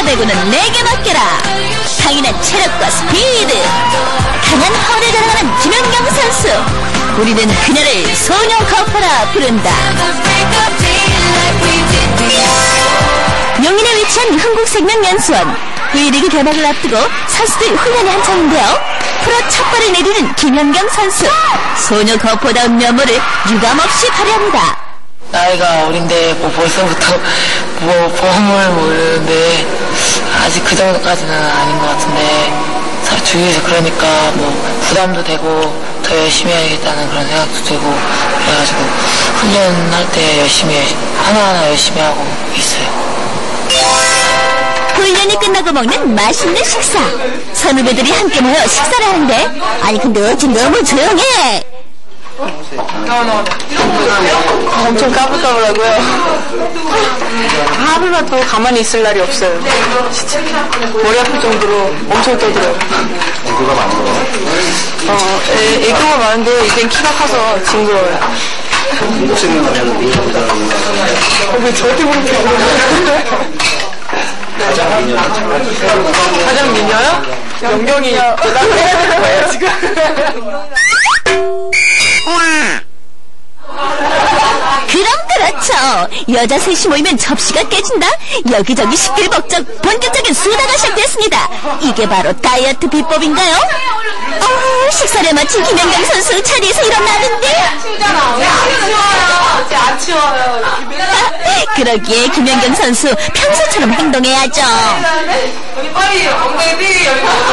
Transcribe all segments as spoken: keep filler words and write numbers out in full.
배구는 내게 맡겨라. 강인한 체력과 스피드, 강한 허를 자랑하는 김연경 선수. 우리는 그녀를 소녀 거포라 부른다. 용인에 위치한 흥국생명연수원. V리그 개막을 앞두고 선수들 훈련이 한창인데요. 프로 첫 발을 내디딘 김연경 선수. 소녀 거포다운 면모를 유감없이 발휘합니다. 나이가 어린데 뭐 벌써부터 뭐 보험을 모르는데 아직 그 정도까지는 아닌 것 같은데 주위에서 그러니까 뭐 부담도 되고 더 열심히 해야겠다는 그런 생각도 들고 그래가지고 훈련할 때 열심히 하나하나 열심히 하고 있어요. 훈련이 끝나고 먹는 맛있는 식사. 선후배들이 함께 모여 식사를 하는데 아니 근데 어찌 너무 조용해. 엄청 까불까불하고요. 하루만 더 가만히 있을 날이 없어요. 진짜 머리 아플 정도로 엄청 떠들어요. 애교가 많아요? 어, 애, 애교가 많은데 이젠 키가 커서 징그러워요. 흥국생명 가면 누구보다 왜 저한테 그렇게 가장 미녀는 가장 미녀요? 연경이 대단해 거예요 지금. 그럼 그렇죠. 여자 셋이 모이면 접시가 깨진다. 여기저기 시끌벅적 본격적인 수다가 시작됐습니다. 이게 바로 다이어트 비법인가요? 어, 식사를 마친 김연경 선수 자리에서 일어나는데 안 치워요. 그러기에 김연경 선수 평소처럼 행동해야죠. 빨리 엉덩이 삐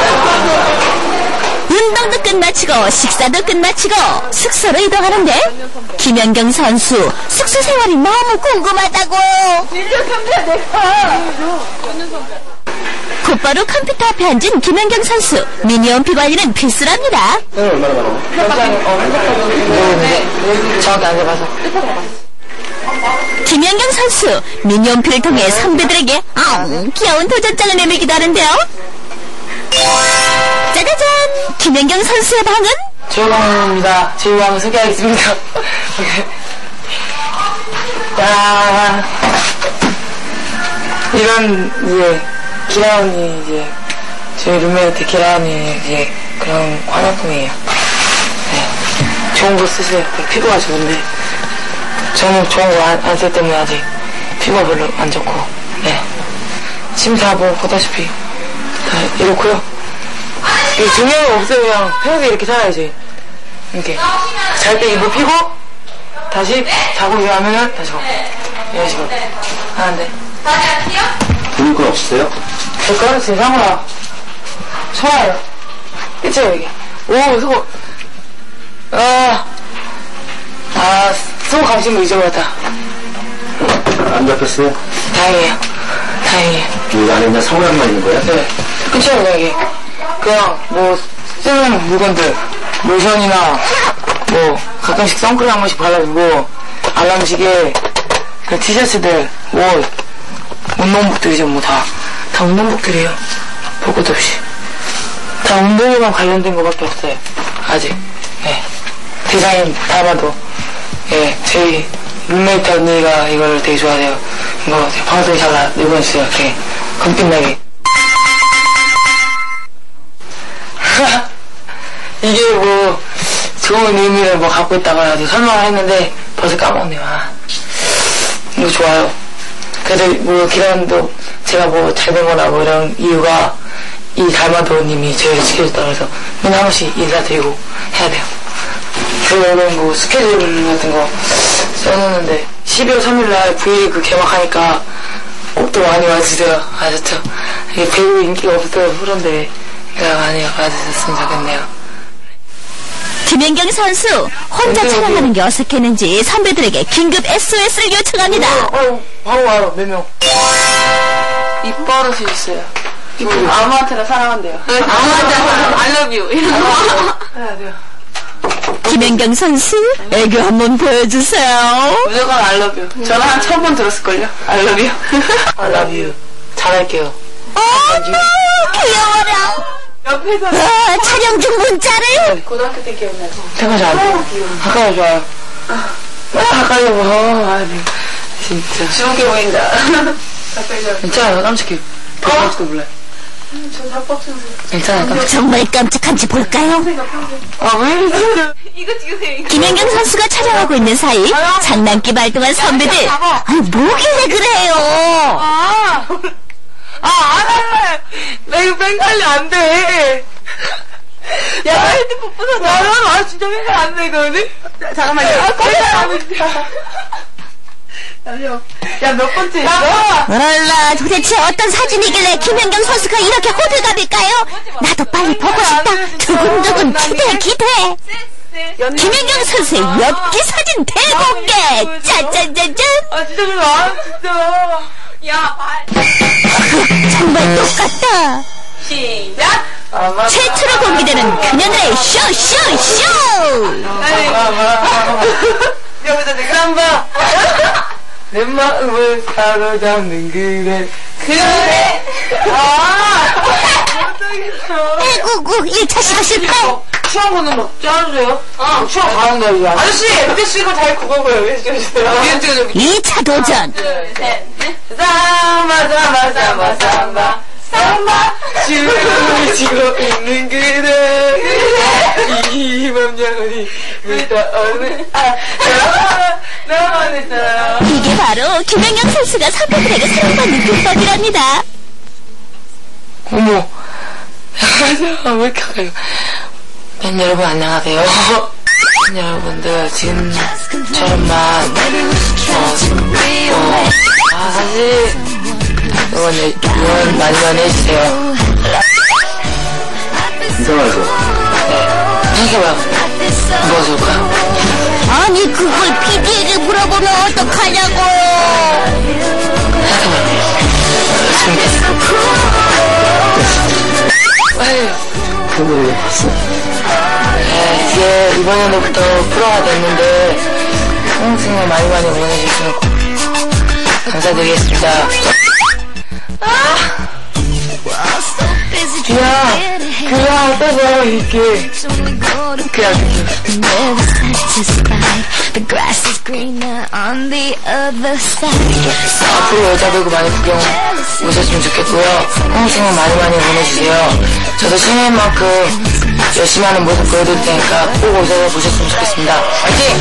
운동도 끝마치고 식사도 끝마치고 숙소로 이동하는데 김연경 선수 숙소 생활이 너무 궁금하다고. 곧바로 컴퓨터 앞에 앉은 김연경 선수. 미니홈피 관리는 필수랍니다. 네, 얼마나 많아요? 네, 정확히 안 해봐서. 김연경 선수 미니홈피를 통해 선배들에게 아우 귀여운 도전장을 내밀기도 하는데요. 짜자잔! 김연경 선수의 방은? 조용입니다. 제 방을 소개하겠습니다. 야, 이런 이제 기라언니 이제 저희 룸메이트 기라언니 이제 그런 화장품이에요. 네, 좋은 거 쓰세요. 피부가 좋은데 저는 좋은 거 안 쓸 때문에 아직 피부가 별로 안 좋고. 네, 지금 다 뭐 보다시피 다 이렇고요. 이 중요한 거 없어요. 그냥 평소에 이렇게 살아야지. 이렇게 잘 때 이불 피고 다시 자고 일어나면은 다시 걷고 이런 식으로 하는데. 부를 건 없으세요? 될까요? 제 상으로 좋아요. 그쵸 이게. 오 수고. 아, 아 수고 감신 거 잊어버렸다. 안 잡혔어요? 다행이에요. 다행이에요. 여기 안에 그냥 사물함만 있는 거야? 네. 그쵸 그냥 이게 그냥 뭐 쓰는 물건들 로션이나 뭐 가끔씩 선크림 한 번씩 발라주고 알람시계 그 티셔츠들 옷 운동복들이죠. 뭐 다 다 운동복들이에요. 볼 것도 없이 다 운동에만 관련된 거밖에 없어요 아직. 네. 디자인 닮아도 예 저희 룸메이트 언니가 이걸 되게 좋아해요. 이거 방송에 잘 나 내보내주세요. 이렇게 금빛나게. 이게 뭐 좋은 의미를 뭐 갖고 있다고 해서 설명을 했는데 벌써 까먹었네요. 아, 이거 좋아요. 그래도 뭐 기란도 제가 뭐 잘된 거나 뭐 이런 이유가 이 달마도님이 저희를 지켜줬다고 해서 맨날 한 번씩 인사드리고 해야 돼요. 그리고 오늘 뭐 스케줄 같은 거 써놓는데 십이월 삼일날 V리그 개막하니까 꼭 또 많이 와주세요. 아셨죠? 이게 배우 인기가 없어요. 그런데 많이 와주셨으면 좋겠네요. 김연경 선수 혼자 촬영하는 게 어색했는지 선배들에게 긴급 에스오에스를 요청합니다. 어, 어, 바로 와요. 몇 명. 입 버릇이 있어요. 아무한테나 사랑한대요. 아무한테나 I love you 이런 거 해야 돼요. 김연경 선수 애교 한번 보여주세요. 무조건 I love you. 저는 한 천 번 들었을걸요. I love you. I love you. 잘할게요. 어머 귀여워라. 옆에서 아, 촬영 중 문자를. 고등학교 때 기억나요. 생각 잘안 가까워 좋아요. 가까워 뭐. 아, 네. 진짜. 주옥해 보인다. 진짜 깜짝이야. 들어갈지도 몰라요. 괜찮아요. 정말 깜찍한지 볼까요? 아, 왜 이러세요? 김연경 선수가 촬영하고 있는 사이 장난기 발동한 선배들. 아, 뭐길래 그래요? 아, 아, 안 할래. 나 이거 뺑갈리 안 돼. 야, 나 핸드폰 부서져. 야, 나 진짜 뺑갈리 안 돼, 이거는. 잠깐만요. 아, 뺑갈리 잠시만. 야, 몇 번째 있어? 몰라, 도대체 어떤 사진이길래 김연경 선수가 이렇게 호들갑일까요? 나도 빨리 보고 싶다. 두근두근 기대, 기대. 김연경 선수의 엽기 사진 대공개! 짜잔짠짠! 아, 진짜 그거 안, 진짜. 야, 발. 정말 똑같다. 시작! 아, 최초로 공개되는 그녀들의 쇼, 쇼, 쇼! 여기다 내가 한 번. 내 마음을 사로잡는 그래. 그래! 아! 못하겠어. 에구구, 일 차 시도 실패! 추억 거는 막 짜주세요. 아, 추억 잘한다, 이거. 아저씨! 그때 쓰고 잘 그거고요. 왜 찍어주세요? 이 차 도전! 둘, 셋, 넷. 삼바, 삼바, 삼바, 삼바. 삼바. 춤을 추고 있는 그대. 이 맘 영원히 물다 오는, 아, 너만의 사랑. 이게 바로 김연경 선수가 선배들에게 사랑받는 비법이랍니다. 어머. 아, 왜 이렇게 가요? 팬 여러분 안녕하세요. 팬 여러분들 지금처럼만 어, 어, 아 사실 응원, 응원 많이 많이 해주세요. 이상하죠? 네, 생각해봐요. 뭐가 좋을까요? 아니, 그걸 피디에게 물어보면 어떡하냐고! 생각해봐요. 아유. 그 노래 봤어. 네, 이제 이번 연도부터 프로가 됐는데 정말 많이 많이 응원해주시면 감사드리겠습니다. 아! 그냥 그냥 어떠세요 이렇게 그냥 앞으로 여자 배구 많이 구경 오셨으면 좋겠고요. 홍승은 많이 많이 응원해주세요. 저도 신인 만큼 열심히 하는 모습 보여드릴 테니까 꼭 오셔서 보셨으면 좋겠습니다. 화이팅!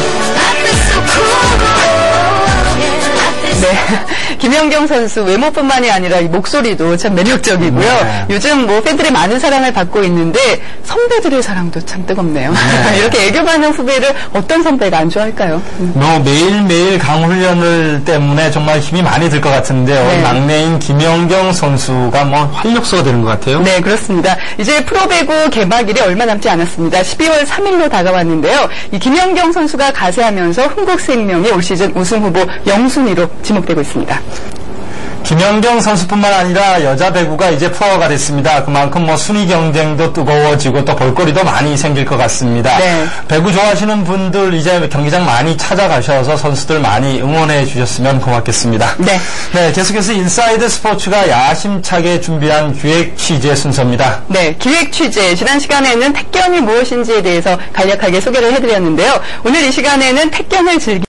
네. 김연경 선수 외모뿐만이 아니라 이 목소리도 참 매력적이고요. 네. 요즘 뭐 팬들의 많은 사랑을 받고 있는데 선배들의 사랑도 참 뜨겁네요. 네. 이렇게 애교 많은 후배를 어떤 선배가 안 좋아할까요? 음. 뭐 매일매일 강훈련을 때문에 정말 힘이 많이 들 것 같은데요. 네. 막내인 김연경 선수가 뭐 활력소가 되는 것 같아요. 네, 그렇습니다. 이제 프로배구 개막일이 얼마 남지 않았습니다. 십이월 삼일로 다가왔는데요. 이 김연경 선수가 가세하면서 흥국생명이 올 시즌 우승 후보 영순위로 지목되고 있습니다. 김연경 선수뿐만 아니라 여자 배구가 이제 프로가 됐습니다. 그만큼 뭐 순위 경쟁도 뜨거워지고 또 볼거리도 많이 생길 것 같습니다. 네. 배구 좋아하시는 분들 이제 경기장 많이 찾아가셔서 선수들 많이 응원해 주셨으면 고맙겠습니다. 네. 네, 계속해서 인사이드 스포츠가 야심차게 준비한 기획 취재 순서입니다. 네, 기획 취재. 지난 시간에는 택견이 무엇인지에 대해서 간략하게 소개를 해드렸는데요. 오늘 이 시간에는 택견을 즐기